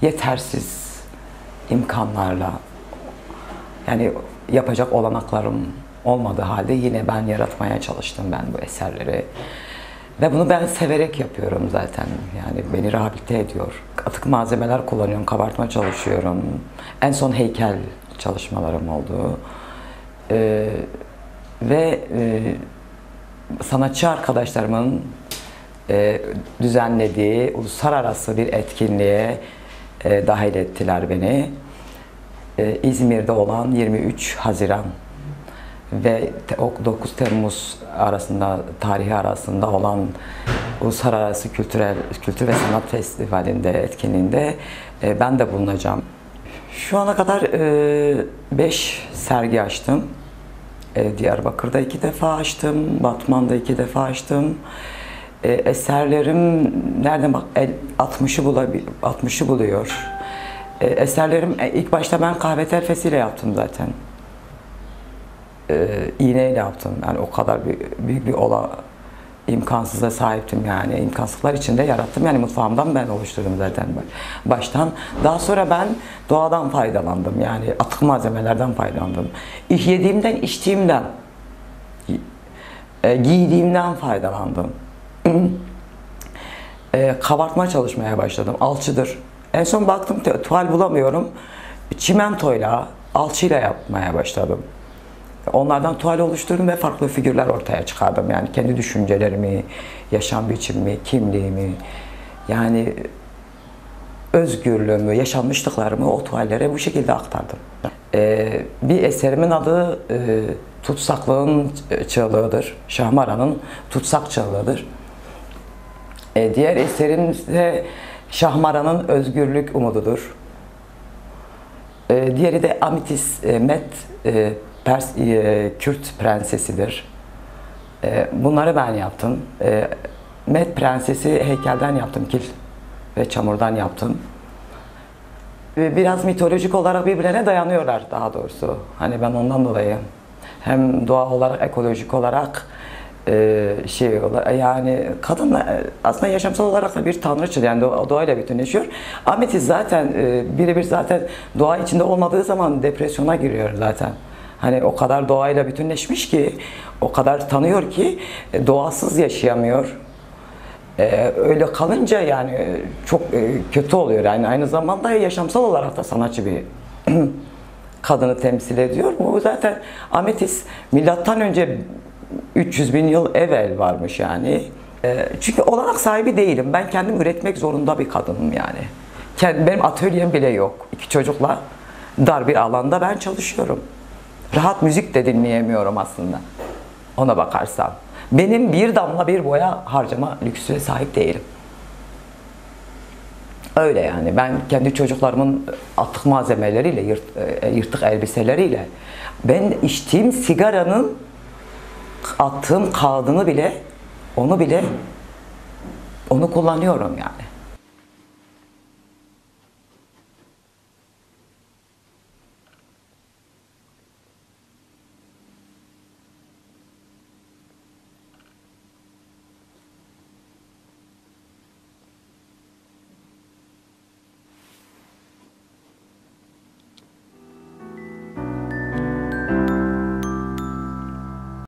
yetersiz imkanlarla, yani yapacak olanaklarım olmadığı halde yine ben yaratmaya çalıştım ben bu eserleri. Ve bunu ben severek yapıyorum zaten. Yani beni rehabilite ediyor. Atık malzemeler kullanıyorum, kabartma çalışıyorum. En son heykel çalışmalarım oldu. Ve sanatçı arkadaşlarımın düzenlediği uluslararası bir etkinliğe dahil ettiler beni. İzmir'de olan 23 Haziran ve 9 Temmuz arasında, tarihi arasında olan Uluslararası Kültür ve Sanat Festivali'nde, etkinliğinde ben de bulunacağım. Şu ana kadar 5 sergi açtım. Diyarbakır'da 2 defa açtım, Batman'da 2 defa açtım. Eserlerim nereden bak 60'ı buluyor. Eserlerim ilk başta ben kahve telfesiyle yaptım zaten. İğneyle yaptım. Yani o kadar büyük bir imkansıza sahiptim yani. İmkansızlıklar içinde yarattım. Yani mutfağımdan ben oluşturdum zaten baştan. Daha sonra ben doğadan faydalandım. Yani atık malzemelerden faydalandım. Yediğimden, içtiğimden, giydiğimden faydalandım. Kabartma çalışmaya başladım. Alçıdır. En son baktım tuval bulamıyorum. Çimentoyla, alçıyla yapmaya başladım. Onlardan tuval oluşturdum ve farklı figürler ortaya çıkardım. Yani kendi düşüncelerimi, yaşam biçimimi, kimliğimi, yani özgürlüğümü, yaşanmışlıklarımı o tuvallere bu şekilde aktardım. Bir eserimin adı Tutsaklığın Çığlığı'dır. Şahmaran'ın Tutsak Çığlığı'dır. Diğer eserim ise Şahmaran'ın Özgürlük Umududur. Diğeri de Amitis Met Kürt Prensesidir. Bunları ben yaptım. Met Prensesi heykelden yaptım, kil ve çamurdan yaptım. Biraz mitolojik olarak birbirine dayanıyorlar daha doğrusu. Hani ben ondan dolayı hem doğa olarak, ekolojik olarak yani kadın aslında yaşamsal olarak da bir tanrıçı, yani doğayla bütünleşiyor. Ametis zaten birebir zaten doğa içinde olmadığı zaman depresyona giriyor zaten. Hani o kadar doğayla bütünleşmiş ki, o kadar tanıyor ki doğasız yaşayamıyor. Öyle kalınca yani çok kötü oluyor. Yani aynı zamanda yaşamsal olarak da sanatçı bir kadını temsil ediyor. Bu zaten Ametis milattan önce 300 bin yıl evvel varmış yani. Çünkü olanak sahibi değilim. Ben kendim üretmek zorunda bir kadınım yani. Benim atölyem bile yok. 2 çocukla dar bir alanda ben çalışıyorum. Rahat müzik de dinleyemiyorum aslında. Ona bakarsan. Benim bir damla bir boya harcama lüksüne sahip değilim. Öyle yani. Ben kendi çocuklarımın atık malzemeleriyle, yırtık elbiseleriyle, ben içtiğim sigaranın attığım kağıdını bile, onu kullanıyorum yani.